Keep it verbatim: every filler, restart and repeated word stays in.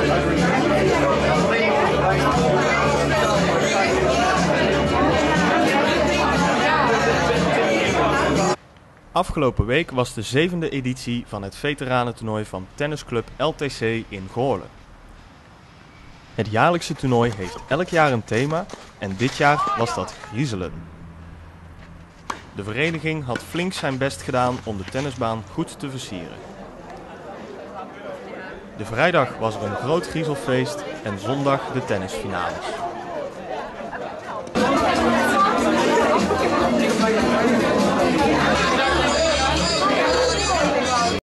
Afgelopen week was de zevende editie van het veteranentoernooi van tennisclub L T C in Goorlen. Het jaarlijkse toernooi heeft elk jaar een thema en dit jaar was dat griezelen. De vereniging had flink zijn best gedaan om de tennisbaan goed te versieren. De vrijdag was er een groot griezelfeest en zondag de tennisfinales. Ja.